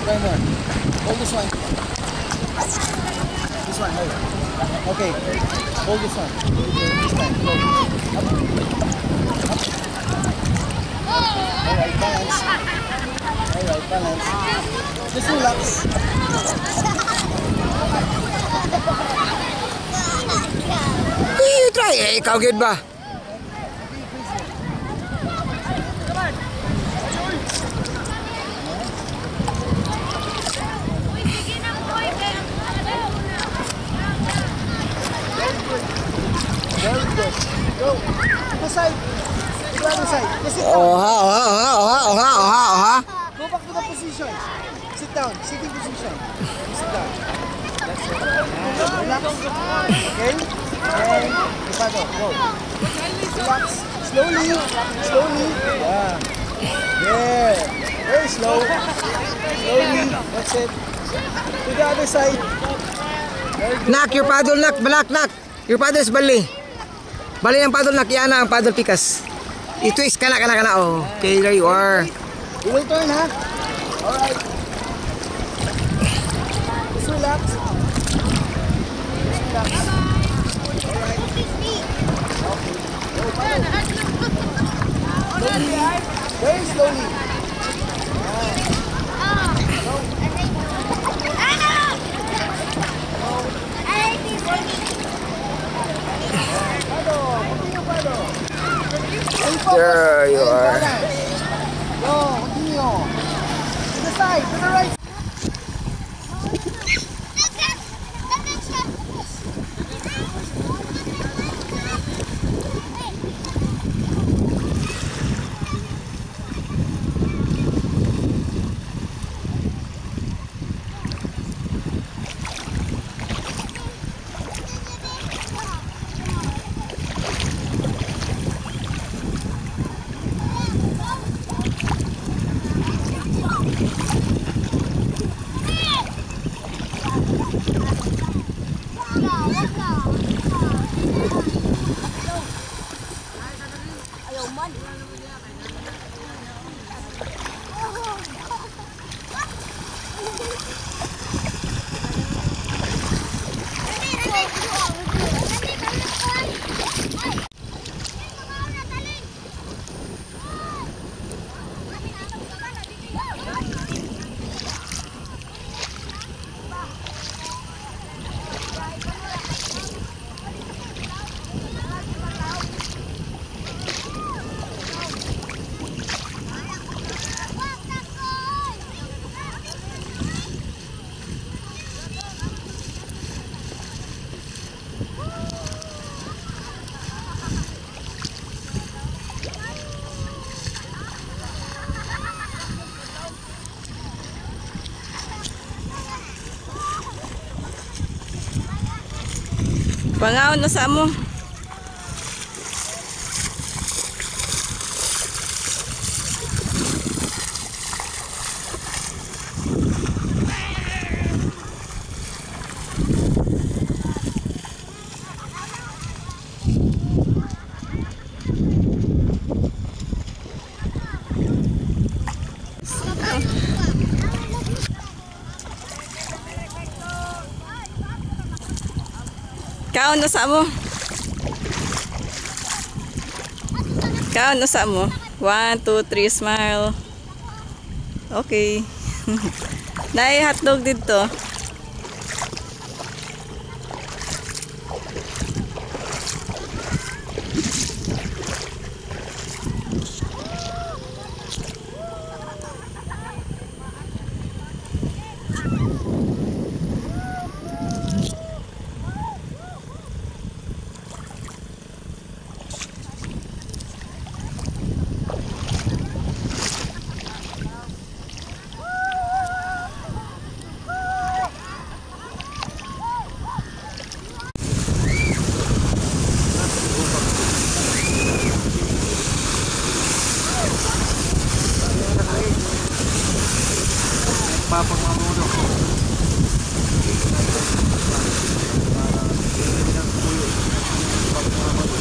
Try more. Hold this one. This one, hold. Okay. Hold this one. This time. Go. Up. Up. Alright, balance. Alright, balance. Just relax. You try. Eh, ikaw good ba? Very good. Go. To the side. To the other side. Just sit down. Go back to the position. Sit down. Sitting position. Sit down. That's it. Relax. Okay? And Ricardo, go. Relax. Slowly. Slowly. Yeah. There. Very slow. Slowly. That's it. To the other side. Very good. Nak, your paddle, nak. Balak, nak. Your paddle is bali. Bali ang paddle, nak. Yan ang paddle pikas. I-twist ka na. Oh, okay, there you are. You will turn, ha? Alright. Just relax. Just relax. Alright. Okay. Go, paddle. Slowly. Very slowly. There you are. Go, continue. To the side, to the right. Pangaon na sa mo. Kaon na sa mo. Kaon na sa mo. 1, 2, 3, smile. Okay. Naay hotdog dito. Papagmamuno.